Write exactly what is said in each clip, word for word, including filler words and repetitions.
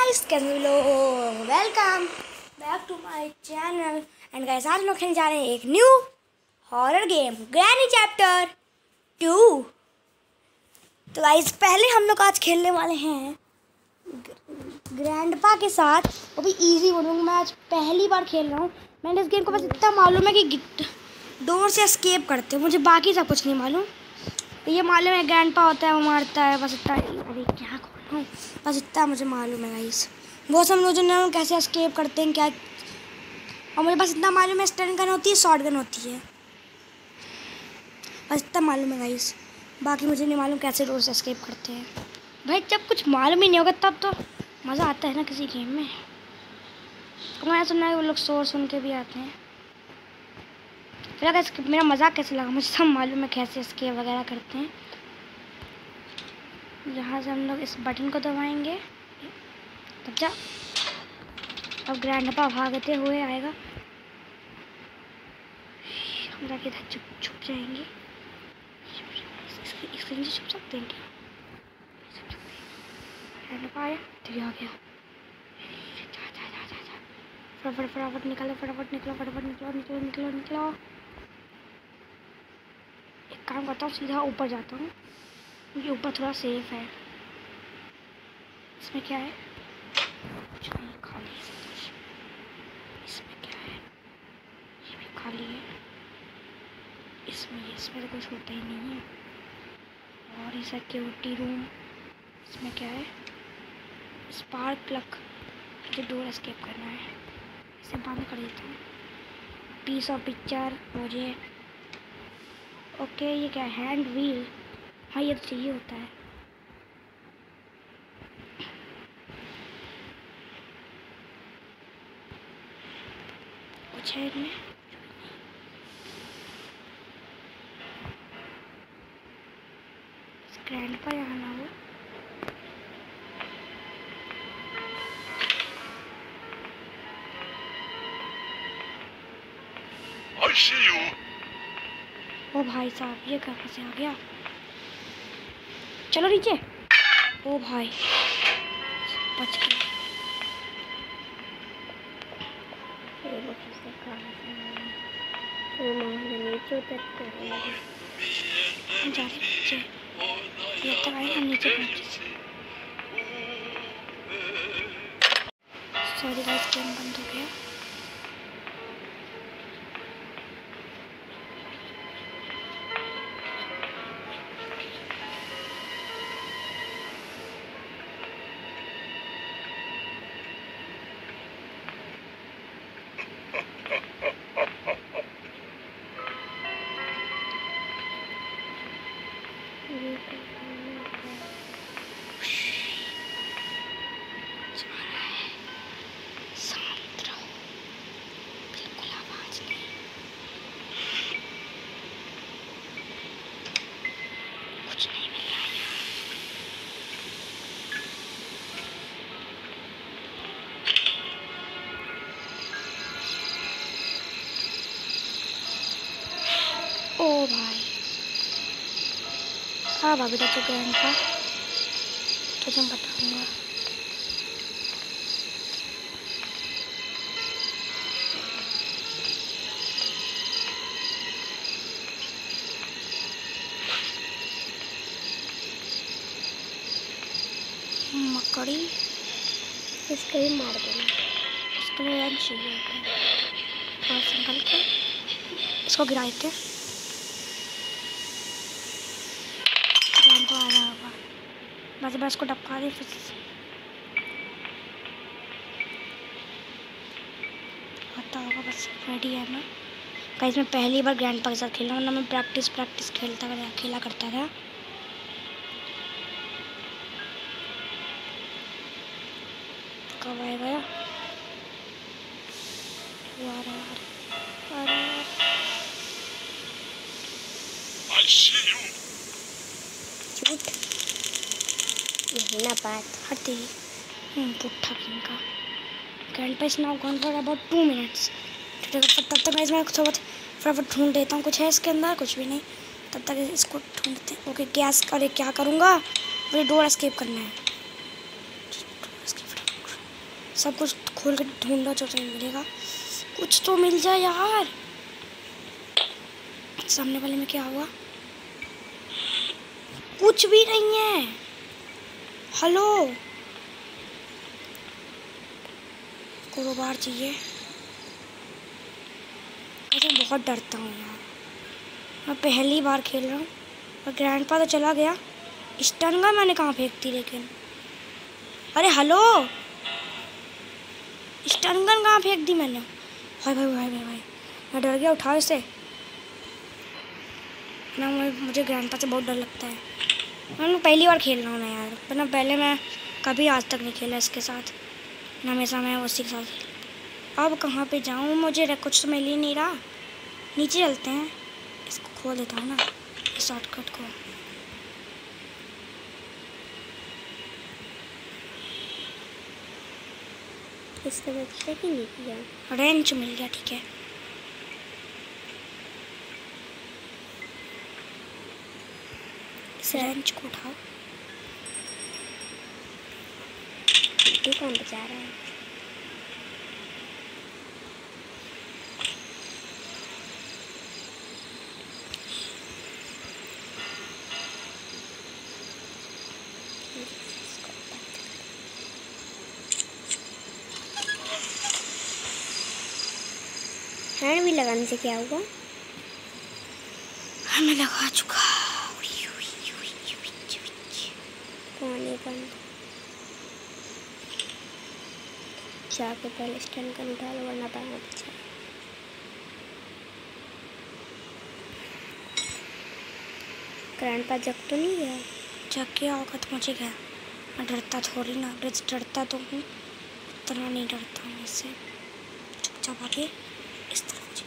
Guys, कैसे हो लोग? Welcome back to my channel. And guys, आज लोग खेलने जा रहे हैं एक new horror game, Granny chapter two. तो गाइस, पहले हम लोग आज खेलने वाले हैं ग्रैंडपा के साथ, वो भी इजी बोलूँगा। मैं आज पहली बार खेल रहा हूँ। मैंने इस गेम को बस इतना मालूम है कि डोर से एस्केप करते हैं, मुझे बाकी सब कुछ नहीं मालूम। तो ये मालूम है ग्रैंडपा होता है, वो मारता है, बस इतना। अरे क्या खोल रहा हूँ, बस इतना मुझे मालूम है गाइस। वो सब मुझे ना कैसे एस्केप करते हैं क्या, और मुझे बस इतना मालूम है स्टन गन होती है, शॉर्ट गन होती है, बस इतना मालूम है गाइस। बाकी मुझे नहीं मालूम कैसे डोर से एस्केप करते हैं। भाई जब कुछ मालूम ही नहीं होगा तब तो मज़ा आता है ना किसी गेम में। तो मैंने सुना है वो लोग शोर सुन के भी आते हैं। फिर अगर मेरा मज़ाक कैसे लगा, मुझे सब मालूम है कैसे एस्केप वगैरह करते हैं। यहाँ से हम लोग इस बटन को दबाएंगे, तब जा अब ग्रैंडपा भागते हुए आएगा। हम जाके इधर छुप छुप जाएंगे। इसके नीचे छुप सकते हैं क्या? ग्रैंडपा आया तो ये आ गया। जा जा जा जा जा फटाफट फटाफट निकलो, फटाफट निकलो, फटाफट निकलो निकलो निकलो निकलो। एक काम करता हूँ, सीधा ऊपर जाता हूँ, क्योंकि ऊपर थोड़ा सेफ है। इसमें क्या है? कुछ नहीं, खाली है सब कुछ। इसमें क्या है? ये भी खाली है। इसमें इसमें तो कुछ होता ही नहीं है। और ये सिक्योरिटी रूम, इसमें क्या है? स्पार्क प्लग, मुझे डोर एस्केप करना है। इसे बंद कर देता हूँ। पीस ऑफ पिक्चर मुझे, ओके। ये क्या है? हैंड व्हील, हाँ ये तो चाहिए होता है। कुछ है इनमें? ग्रैंडपा यहाँ ना हो। I see you. ओ भाई साहब, ये कहाँ से आ गया? चलो नीचे। ओ भाई बच गया। नीचे उतरते हैं, हम जा रहे नीचे। जब तक आए हम नीचे पहुँचे। सॉरी गाइस, गेम बंद हो गया। ओ भाई हाँ भाभी तो ग्रैंडपा, तुझे मैं बताऊंगा। मकड़ी, इसको ही मार देना, इसको भी चाहिए होता है। थोड़ा संभल के इसको गिरा देते। आ रहा होगा, बस बस को टपका दे, फिर आता होगा। बस रेडी है ना गाइस। मैं पहली बार ग्रैंडपा के साथ खेल रहा हूँ, ना मैं प्रैक्टिस प्रैक्टिस खेलता खेला करता था। कब आएगा? वो आ रहा है, आ रहा है। I see you. झूठ, यही ना बात हटी। पुट्ठा किंग का grandpa is now gone for about two minutes. तब तक मैं इसमें थोड़ा बहुत फटाफट ढूंढ देता हूँ, कुछ है इसके अंदर? कुछ भी नहीं। तब तक इसको ढूंढते हैं। ओके, गैस करे क्या करूँगा? मुझे डोर एस्केप करना है। सब कुछ खोल के ढूंढा, जो नहीं मिलेगा। कुछ तो मिल जाए यार। सामने वाले में क्या हुआ? कुछ भी नहीं है। हेलो, कारोबार चाहिए। मैं बहुत डरता हूँ यार, मैं पहली बार खेल रहा हूँ और ग्रैंडपा तो चला गया। स्टन गन मैंने कहाँ फेंक दी लेकिन। अरे हेलो, स्टन गन कहाँ फेंक दी मैंने? भाई भाई भाई भाई भाई मैं डर गया। उठाओ इसे ना। मुझे ग्रैंडपा से बहुत डर लगता है। मैं पहली बार खेल रहा हूँ ना यार, वरना पहले मैं कभी आज तक नहीं खेला इसके साथ ना। हमेशा मैं उसी के साथ। अब कहाँ पे जाऊँ? मुझे कुछ तो मिल ही नहीं रहा। नीचे चलते हैं, इसको खोल देता हूँ ना, इस शॉर्टकट को। इसका बच्चा कि नहीं किया? रेंच मिल गया, ठीक है। इस रेंच को उठाओ। ये कौन बचा रहा है? हैंड भी लगाने से क्या हुआ? हमें लगा चुका। पानी बंद। जाके पहले स्टैंड का उठा लो वरना पाना पीछे। ग्रैंडपा जग तो नहीं गया? जग गया होगा तो मुझे क्या, मैं डरता थोड़ी ना। डरता तो हूँ, इतना नहीं डरता हूँ इससे। चुपचाप आके इस तरह मुझे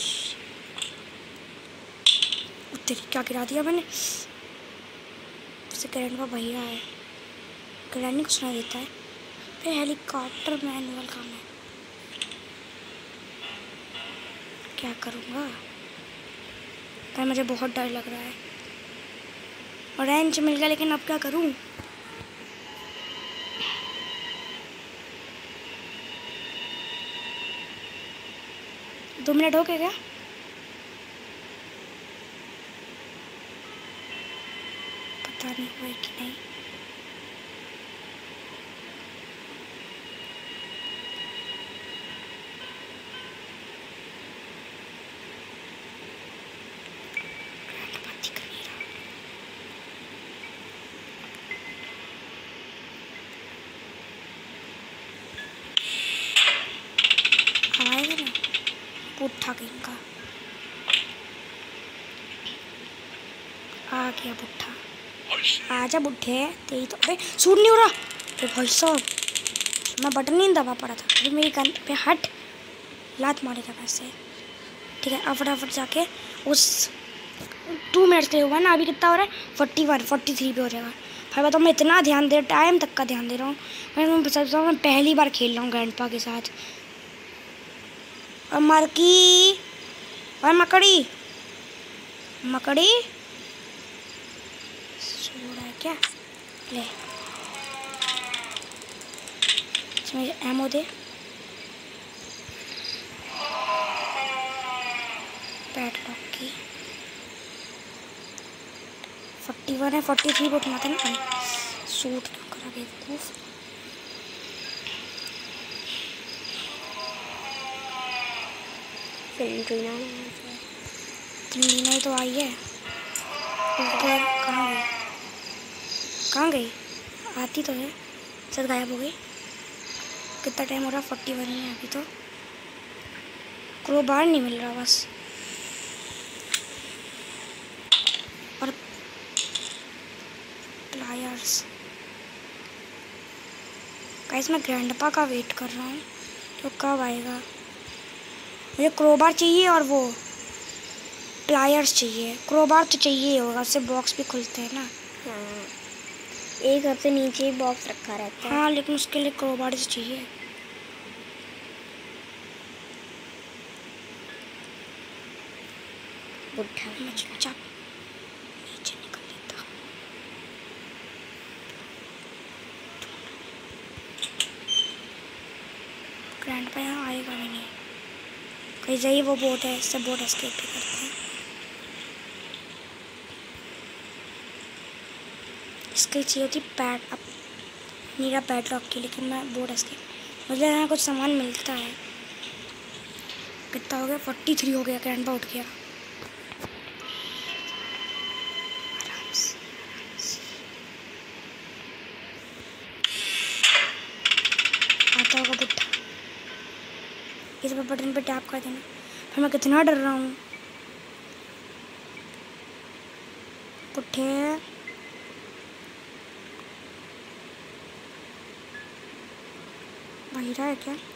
तेरी क्या गिरा दिया मैंने। उसे ग्रैंडपा भैया है, ग्रैंड को सुना देता है। फिर हेलीकॉप्टर मैनुअल काम है, क्या करूँगा भाई? मुझे बहुत डर लग रहा है। और रेंच मिल गया लेकिन अब क्या करूँ? दो मिनट हो गए क्या? पता नहीं हुआ कि नहीं। आएगा ना पुट्ठा कहीं का। आ गया पुट्ठा। आजा बुढ़े, तेरी तो अबे सूट नहीं हो रहा। तो भाई साहब मैं बटन नहीं दबा पड़ा था। अभी मेरी गन पे हट, लात मारेगा वैसे। ठीक है, अब फटाफट जाके उस टू मिनट्स के लिए हुआ ना। अभी कितना हो रहा है? फोर्टी वन फोर्टी थ्री पे हो जाएगा। भाई बताओ, मैं इतना ध्यान दे टाइम तक का ध्यान दे रहा हूँ। मैं मैं बता मैं पहली बार खेल रहा हूँ ग्रैंडपा के साथ। और मरकी और मकड़ी मकड़ी सो रहा है क्या? ले मुझे एमो दे। पैट डॉग की फोर्टी वन है, फोर्टी थ्री को उठना था ना। सूट क्यों करा बेवकूफ। ट्रीना ट्रीना ही तो आई है। ऊपर कहाँ गई? कहाँ गई? आती तो है, सब गायब हो गई। कितना टाइम हो रहा? फोर्टी वन ही है अभी तो। क्रोबार नहीं मिल रहा बस। और प्लायर्स। गाइस मैं ग्रैंडपा का वेट कर रहा हूँ तो कब आएगा। मुझे क्रोबार चाहिए और वो प्लायर्स चाहिए। क्रोबार तो चाहिए होगा, उससे बॉक्स भी खुलते हैं ना। हाँ, एक सबसे नीचे बॉक्स रखा रहता है। हाँ लेकिन उसके लिए क्रोबार तो चाहिए। बुढ़ा मैं चुपचाप नीचे निकल लेता। ग्रैंडपा यहाँ आएगा भी नहीं। कहीं जाइए, वो बोट है, इससे बोट एस्केप भी करते हैं। इसके चाहिए होती पैड, अब मेरा पैड लॉक की, लेकिन मैं बोट एस्केप, मुझे यहाँ कुछ सामान मिलता है। कितना हो गया? फोर्टी थ्री हो गया। ग्रैंडपा उठ गया। आराम से, आराम से। आता होगा बुट्ठा, इस बटन पे टैप कर देना। फिर मैं कितना डर रहा हूँ। पुट्ठे बहिरा है क्या?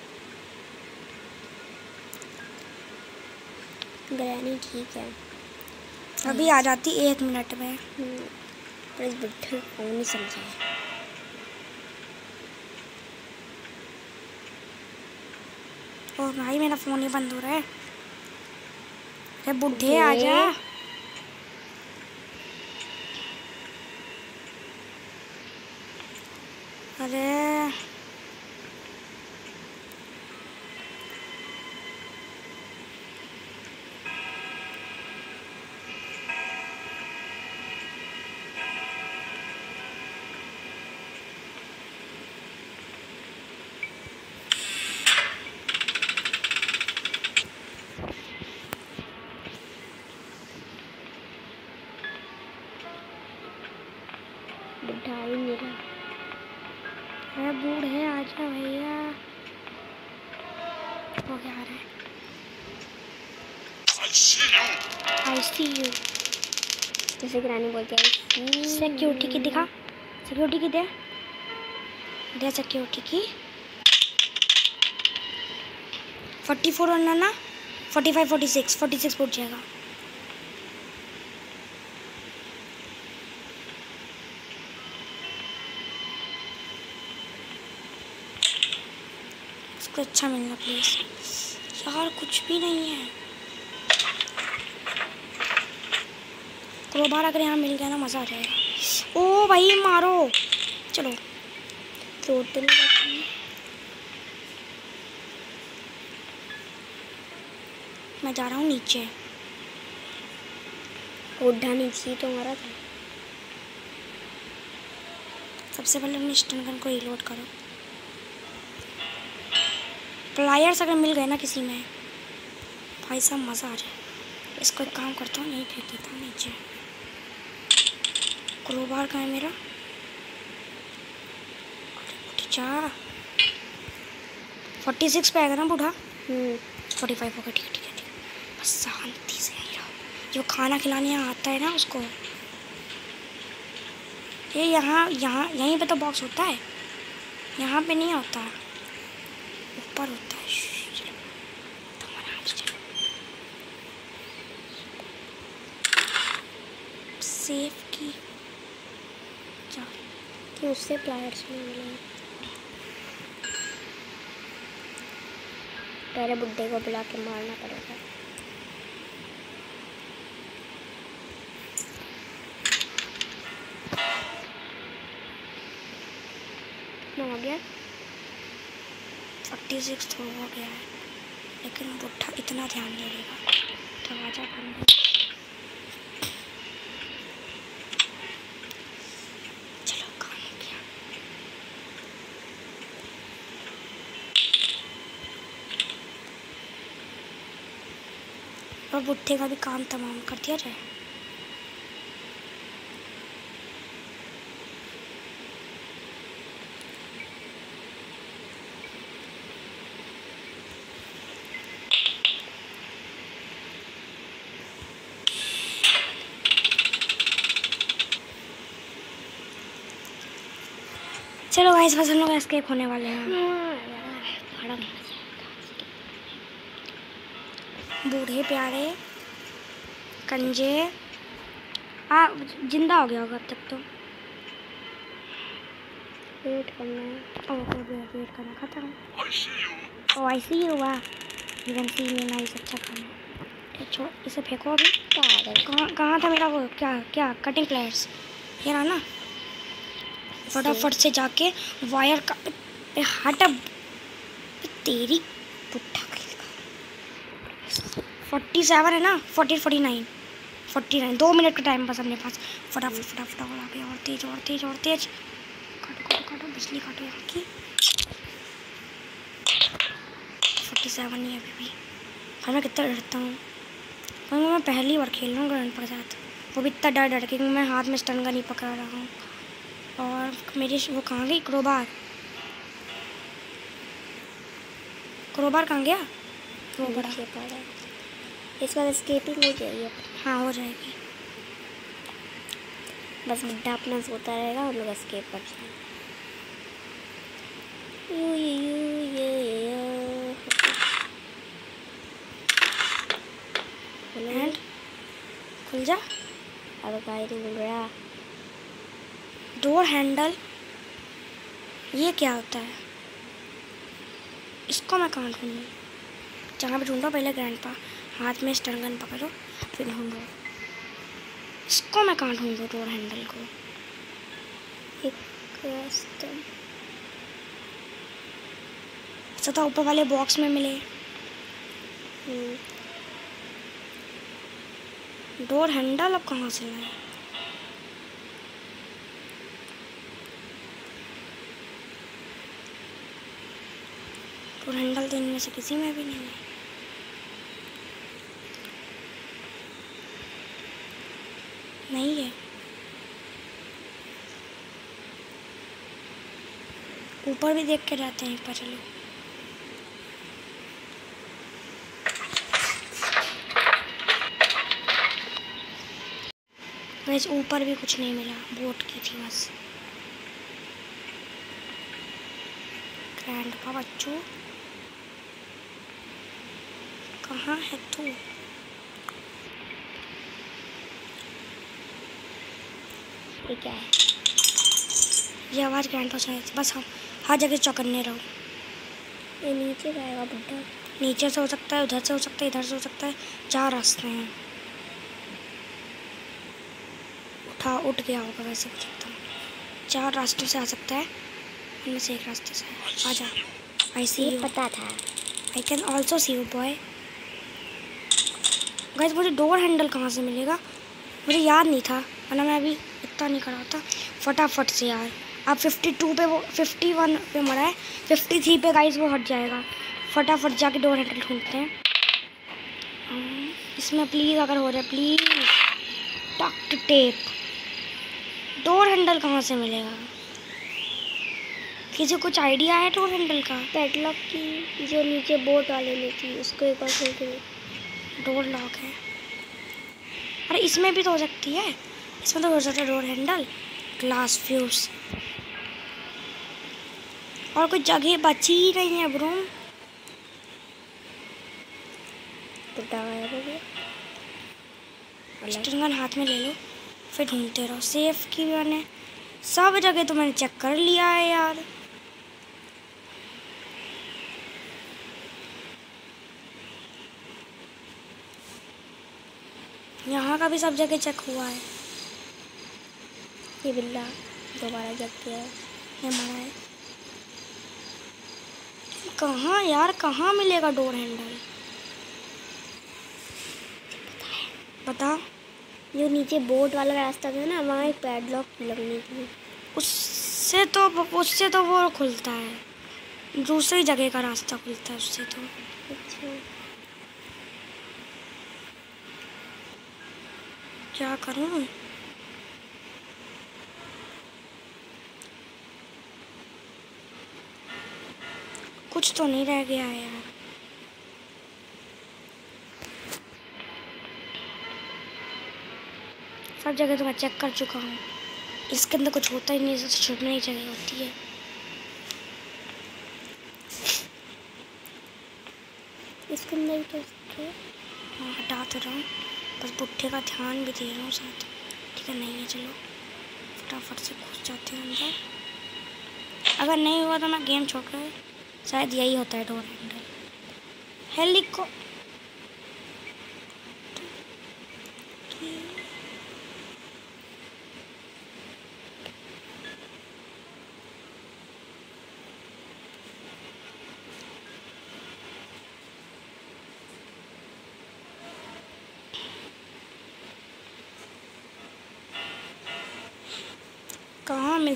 ग्रैनी ठीक है, अभी आ जाती एक मिनट में। हम्म, पर इस बुढ़े को नहीं समझा है। ओ भाई, मेरा फ़ोन ही बंद हो रहा है। अरे बुढ़े आ जा। अरे बुढ़ा ही मेरा। अरे बूढ़े आ जा भैया। वो क्या आ रहा है? I see you. I see you. जैसे ग्रैनी बोलती है सिक्योरिटी की दिखा, सिक्योरिटी की दे दे सिक्योरिटी की। फोर्टी फोर बनना ना, forty five, forty six, forty six पहुँच जाएगा। इसको अच्छा मिलना प्लीज़ यार, कुछ भी नहीं है। क्रोबार अगर यहाँ मिल गया ना, मज़ा आ जाएगा। ओ भाई मारो, चलो। चोट तो नहीं लगती। मैं जा रहा हूँ नीचे। बुढ़ा नीचे तो हमारा था। सबसे पहले अपनी स्टन गन को रीलोड करो। प्लायर्स अगर मिल गए ना किसी में, भाई साहब मज़ा आ जाए। इसको एक काम करता हूँ, यहीं फेंक देता हूँ नीचे। क्रोबार कहाँ है मेरा? उठ जा। फोर्टी सिक्स पे आएगा ना बूढ़ा? हम्म, फोर्टी फाइव होगा। ठीक है ठीक है ठीक है, बस शांति से यहीं रहो। जो खाना खिलाने यहाँ आता है ना उसको, ये यहाँ यहाँ यहीं पे तो बॉक्स होता है, यहाँ पे नहीं होता, ऊपर होता है। श्श्श, चलो, तुम आराम से चलो। सेफ की चलो। कि उससे प्लायर्स नहीं मिले। पहले बुड्ढे को बुला के मारना पड़ेगा। कितना हो गया? फोर्टी सिक्स तो हो गया है, लेकिन बुढ़ा इतना ध्यान नहीं देगा। दरवाजा बंद है। चलो, काम हो गया। और बुढ़े का भी काम तमाम कर दिया जाए। चलो गाइस, बस हम लोग एस्केप होने वाले हैं। बड़ा बूढ़े प्यारे कंजे आ जिंदा हो गया होगा अब तक तो। वेट करना है। ओके, वेट करना खत्म। I see you. Oh I see you हुआ। इवन सी में नाइस, अच्छा खाना है। छोड़, इसे फेंको अभी। पागल। कहाँ कहाँ था मेरा वो, क्या क्या कटिंग प्लेयर्स? ये रहा ना। फटाफट से जाके वायर का पे हट। अब तेरी पुट्ठा फोर्टी सेवन है ना, forty forty nine forty nine दो मिनट का टाइम बस अपने पास। फटाफट फटाफट और आगे और तेज और तेज और तेज। काटो काटो काटो बिजली काटो यहाँ की। फोर्टी सेवन ही है अभी भी। और मैं कितना डरता हूँ, क्योंकि मैं पहली बार खेल रहा हूँ ग्रैंडपा के साथ, वो भी इतना डर डर के, क्योंकि मैं हाथ में स्टन का नहीं पकड़ रहा हूँ। और मेरी वो कहाँ गई क्रोबार, क्रोबार कहाँ गया? क्रोबार नीचे पड़ा। इस बार स्केपिंग हो जाएगी अब। हाँ हो जाएगी। बस बुड्ढा अपना सोता रहेगा और लोग स्केप कर जाएंगे। You you you you you and खुल जा। अब काहे नहीं मिल रहा? डोर हैंडल, ये क्या होता है? इसको मैं कहाँ ढूंढूँ? जहाँ पे ढूंढो पहले ग्रैंडपा, हाथ में स्टन गन पकड़ो फिर ढूंढो। इसको मैं कहाँ ढूंढूँ डोर हैंडल को? एक रास्ता ऐसा तो ऊपर वाले बॉक्स में मिले। हम्म, डोर हैंडल अब कहाँ से लाए? डोर हैंडल तो इनमें से किसी में भी नहीं है। नहीं है। ऊपर भी देख के जाते हैं एक बार, चलो। वैसे ऊपर भी कुछ नहीं मिला, बोट की थी बस। ग्रैंडपा बच्चों कहाँ है तू? ये क्या है? ये आवाज़ ग्रैंडपा सुनाई थी। बस हम हर जगह चौकन्ने रहो। ये नीचे जाएगा बुड्ढा। नीचे से हो सकता है, उधर से हो सकता है, इधर से हो सकता है। चार रास्ते हैं। उठा उठ गया होगा वैसे कुछ एकदम। चार रास्तों से आ सकता है, उनमें से एक रास्ते से आ जा। आई सी ये यू, पता था। I can also see you boy. Guys मुझे डोर हैंडल कहाँ से मिलेगा? मुझे याद नहीं था, वरना मैं अभी इतना नहीं करा होता। फटाफट से यार, अब फिफ्टी टू पे वो फिफ्टी वन पे मरा है, फिफ्टी थ्री पे गाइस वो हट जाएगा। फटाफट जाके डोर हैंडल ढूंढते हैं। इसमें प्लीज़ अगर हो जाए, please. Doctor tape. Door handle कहाँ से मिलेगा? किसी को कुछ आइडिया है डोर हैंडल का? पैडलॉक की जो नीचे बोट वाले में थी उसको एक बार खोल के डोर लॉक है। अरे इसमें भी तो हो सकती है, इसमें तो हो सकता है डोर हैंडल। Glass fuse. और कोई जगह बची ही नहीं है ब्रो। बुड्ढा गायब हो गया। स्टन गन हाथ में ले लो, फिर ढूंढते रहो। सेफ की भी मैंने सब जगह तो मैंने चेक कर लिया है यार। यहाँ का भी सब जगह चेक हुआ है। ये बिल्ला दोबारा जग गया है। ये मरा है। कहाँ यार, कहाँ मिलेगा डोर हैंडल? बता। जो नीचे बोट वाला रास्ता था ना, वहाँ एक पैडलॉक लगनी थी। उससे तो उससे तो वो खुलता है, दूसरी जगह का रास्ता खुलता है उससे तो। अच्छा, क्या करूँ? कुछ तो नहीं रह गया है यार। सब जगह तो मैं चेक कर चुका हूँ। इसके अंदर कुछ होता ही नहीं, सबसे छुपने की जगह होती है। इसके अंदर क्या है? हाँ हटा तो रहा हूँ, बस बुट्ठे का ध्यान भी दे रहा हूँ साथ। ठीक है, नहीं है, चलो फटाफट से घुस जाते हैं अंदर। अगर नहीं हुआ तो मैं गेम छोड़ कर, शायद यही होता है डोर हैंडल। हेलिको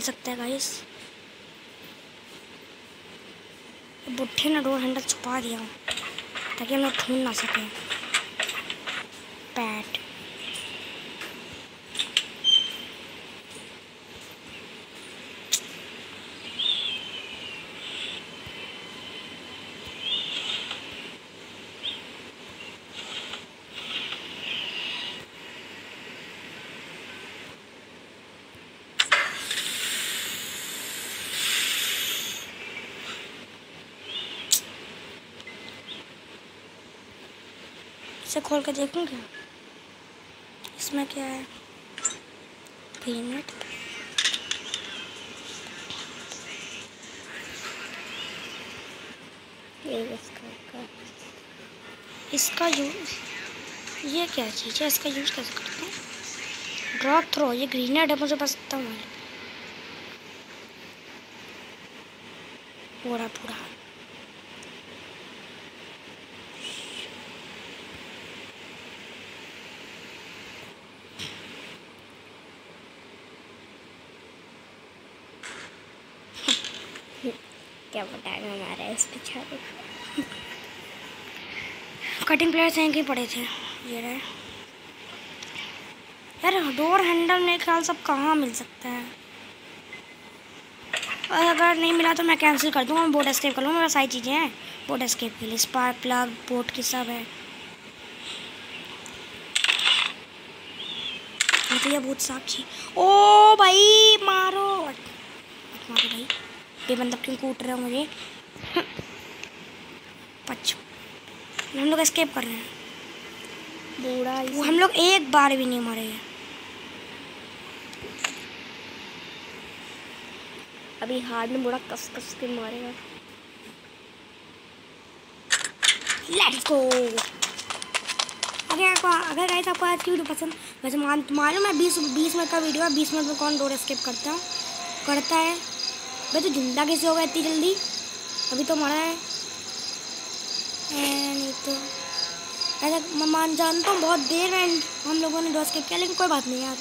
सकता है गाइस। बुट्ठे ने डोर हैंडल छुपा दिया ताकि हम लोग ढूंढ ना सकें। पैट इसे खोल के देखूं क्या? इसमें क्या है? पीनट इसका इसका यूज ये क्या चीज़ है? इसका यूज कैसे करते हैं? ड्रॉप थ्रो ये ग्रेनेड है मुझे बस इतना मालूम। पूरा पूरा क्या बताएगा हमारा इस बेचारे। कटिंग प्लेयर्स यहीं कहीं पड़े थे। ये रहे यार। डोर हैंडल मेरे ख्याल सब कहाँ मिल सकता है। और अगर नहीं मिला तो मैं कैंसिल कर दूँगा। मैं बोट एस्केप कर लूँगा। मेरे सारी चीज़ें हैं बोट एस्केप के लिए। स्पार्क प्लग बोट की सब है। ये बहुत साफ छी। ओ भाई मारो मत मारो भाई। ये बंदा क्यों कूट रहा है मुझे? पच हम लोग एस्केप कर रहे हैं। बूढ़ा वो हम लोग एक बार भी नहीं मरे हैं। अभी हार्ड में बूढ़ा कस कस के मारेगा। Let's go. अगर आपको अगर गाइस आपको आज की वीडियो पसंद वैसे मान मालूम है बीस बीस मिनट का वीडियो है। बीस मिनट में कौन डोर एस्केप करता है करता है भाई। तो जिंदा कैसे होगा इतनी जल्दी? अभी तो मरा है। ए, नहीं तो ऐसा मैं मान जानता हूँ बहुत देर में हम लोगों ने डोर एस्केप किया लेकिन कोई बात नहीं यार।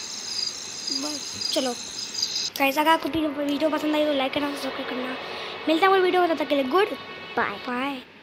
बस चलो कैसा का कुछ वीडियो पसंद आई तो लाइक करना सब्सक्राइब करना। मिलता है वो वीडियो तब तक के लिए गुड बाय बाय।